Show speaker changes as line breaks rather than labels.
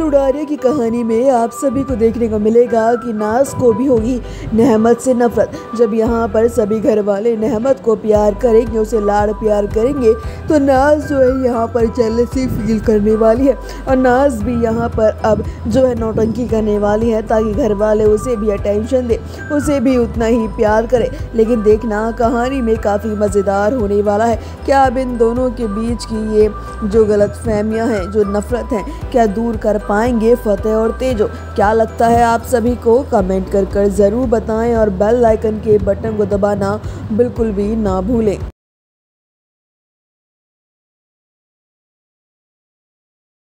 उडारिया की कहानी में आप सभी को देखने को मिलेगा कि नाज को भी होगी नेहमत से नफरत। जब यहाँ पर सभी घर वाले नेहमत को प्यार करेंगे, उसे लाड़ प्यार करेंगे, तो नाज जो है यहाँ पर जेलसी फील करने वाली है और नाज भी यहाँ पर अब जो है नौटंकी करने वाली है ताकि घर वाले उसे भी अटेंशन दे, उसे भी उतना ही प्यार करे। लेकिन देखना कहानी में काफ़ी मज़ेदार होने वाला है। क्या अब इन दोनों के बीच की ये जो गलतफहमियां हैं, जो नफरत है, क्या दूर कर पाएंगे फतेह और तेजो? क्या लगता है आप सभी को? कमेंट कर ज़रूर बताएं और बेल आइकन के बटन को दबाना बिल्कुल भी ना भूलें।